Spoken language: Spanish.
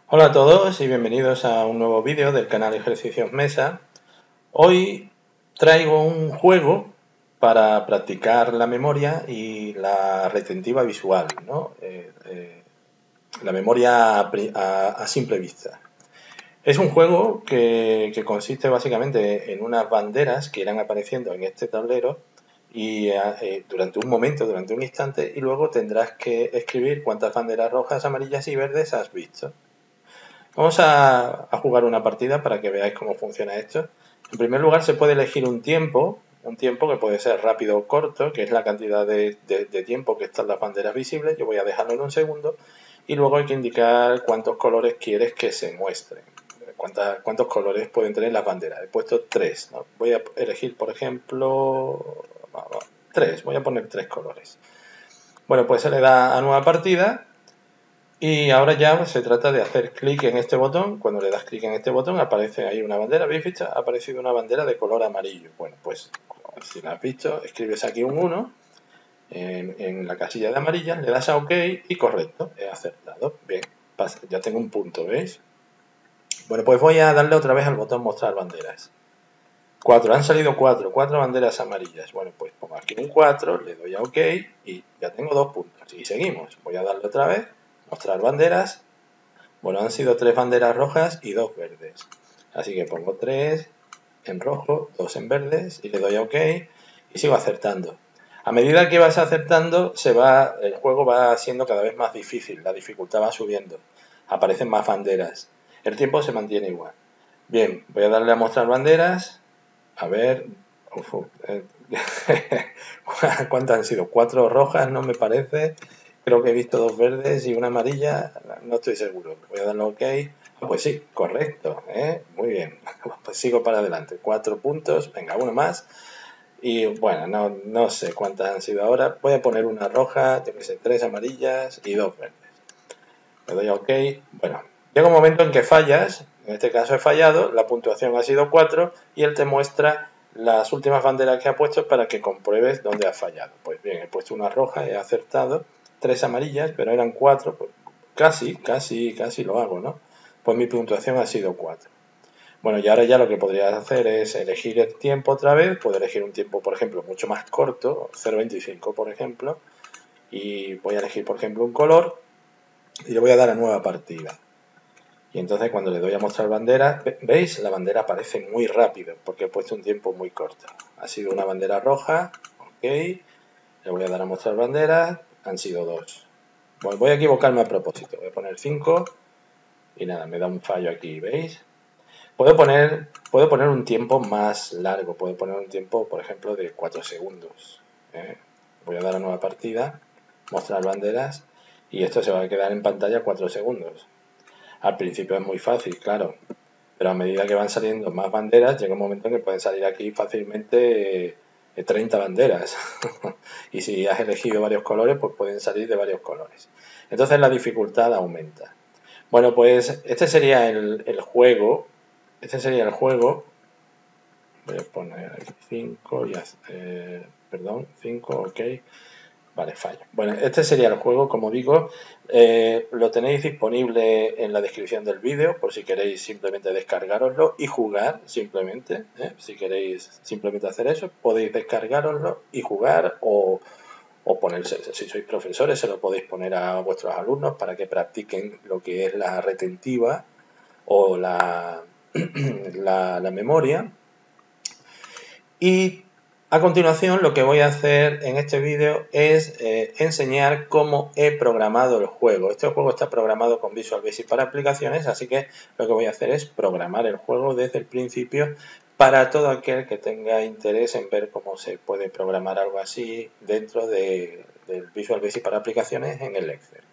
Hola a todos y bienvenidos a un nuevo vídeo del canal Ejercicios Mesa. Hoy traigo un juego para practicar la memoria y la retentiva visual, ¿no? La memoria a simple vista. Es un juego que consiste básicamente en unas banderas que irán apareciendo en este tablero y durante un momento, durante un instante, y luego tendrás que escribir cuántas banderas rojas, amarillas y verdes has visto. Vamos a jugar una partida para que veáis cómo funciona esto. En primer lugar, se puede elegir un tiempo que puede ser rápido o corto, que es la cantidad de tiempo que están las banderas visibles. Yo voy a dejarlo en un segundo. Y luego hay que indicar cuántos colores quieres que se muestren. Cuántos colores pueden tener las banderas. He puesto 3, ¿no? Voy a elegir, por ejemplo, 3. Voy a poner 3 colores. Bueno, pues se le da a nueva partida. Y ahora ya se trata de hacer clic en este botón. Cuando le das clic en este botón aparece ahí una bandera. ¿Habéis visto? Ha aparecido una bandera de color amarillo. Bueno, pues si la has visto, escribes aquí un 1 en la casilla de amarillas, le das a OK y correcto, he acertado. Bien, ya tengo un punto, ¿veis? Bueno, pues voy a darle otra vez al botón mostrar banderas. 4, han salido 4 banderas amarillas. Bueno, pues pongo aquí un 4, le doy a OK y ya tengo 2 puntos. Y seguimos. Voy a darle otra vez, mostrar banderas. Bueno, han sido 3 banderas rojas y 2 verdes. Así que pongo 3 en rojo, 2 en verdes y le doy a OK y sigo acertando. A medida que vas acertando, el juego va siendo cada vez más difícil, la dificultad va subiendo, aparecen más banderas, el tiempo se mantiene igual. Bien, voy a darle a mostrar banderas, a ver, ¿cuántas han sido? 4 rojas, no me parece. Creo que he visto 2 verdes y una amarilla, no estoy seguro. Voy a darle OK. Pues sí, correcto, muy bien. Pues sigo para adelante. 4 puntos, venga, uno más. Y bueno, no sé cuántas han sido ahora. Voy a poner una roja, yo que sé, 3 amarillas y 2 verdes. Le doy a OK. Bueno, llega un momento en que fallas. En este caso he fallado, la puntuación ha sido 4 y él te muestra las últimas banderas que ha puesto para que compruebes dónde has fallado. Pues bien, he puesto una roja, he acertado, 3 amarillas, pero eran 4, pues casi lo hago, ¿no? Pues mi puntuación ha sido 4. Bueno, y ahora ya lo que podrías hacer es elegir el tiempo otra vez, puedo elegir un tiempo, por ejemplo, mucho más corto, 0,25 por ejemplo, y voy a elegir, por ejemplo, un color y le voy a dar a nueva partida. Y entonces cuando le doy a mostrar bandera, ¿veis? La bandera aparece muy rápido porque he puesto un tiempo muy corto. Ha sido una bandera roja, ok, le voy a dar a mostrar bandera, han sido 2. Bueno, voy a equivocarme a propósito, voy a poner 5 y nada, me da un fallo aquí, ¿veis? Puedo poner un tiempo más largo, puedo poner un tiempo, por ejemplo, de 4 segundos. Voy a dar a nueva partida, mostrar banderas y esto se va a quedar en pantalla 4 segundos. Al principio es muy fácil, claro, pero a medida que van saliendo más banderas, llega un momento en que pueden salir aquí fácilmente 30 banderas. Y si has elegido varios colores, pues pueden salir de varios colores. Entonces la dificultad aumenta. Bueno, pues este sería el juego. Este sería el juego. Voy a poner aquí 5 y perdón, 5, ok. Vale, fallo. Bueno, este sería el juego, como digo, lo tenéis disponible en la descripción del vídeo por si queréis simplemente descargaroslo y jugar simplemente. Si queréis simplemente hacer eso, podéis descargaroslo y jugar o ponerse, si sois profesores, se lo podéis poner a vuestros alumnos para que practiquen lo que es la retentiva o la memoria. Y a continuación lo que voy a hacer en este vídeo es enseñar cómo he programado el juego. Este juego está programado con Visual Basic para aplicaciones, así que lo que voy a hacer es programar el juego desde el principio para todo aquel que tenga interés en ver cómo se puede programar algo así dentro del Visual Basic para aplicaciones en el Excel.